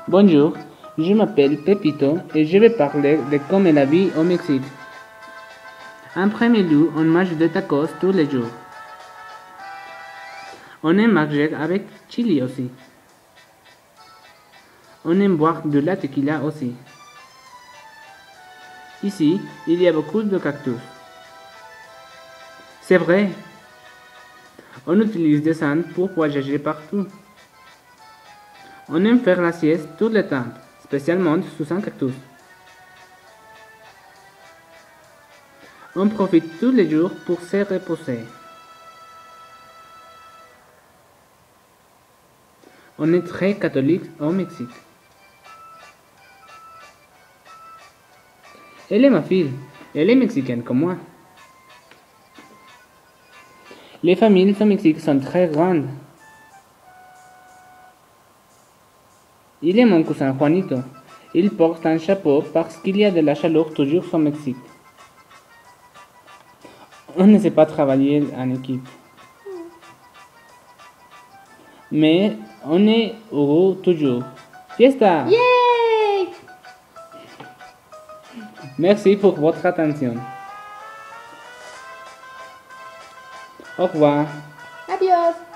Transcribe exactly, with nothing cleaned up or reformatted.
Bonjour, je m'appelle Pepito et je vais parler de comment est la vie au Mexique. En premier lieu, on mange des tacos tous les jours. On aime manger avec chili aussi. On aime boire de la tequila aussi. Ici, il y a beaucoup de cactus. C'est vrai. On utilise des sangs pour voyager partout. On aime faire la sieste tout le temps, spécialement sous un cactus. On profite tous les jours pour se reposer. On est très catholique au Mexique. Elle est ma fille. Elle est mexicaine comme moi. Les familles au Mexique sont très grandes. Il est mon cousin Juanito. Il porte un chapeau parce qu'il y a de la chaleur toujours au Mexique. On ne sait pas travailler en équipe. Mais on est heureux toujours. Fiesta! Yay! Merci pour votre attention. Au revoir. Adiós.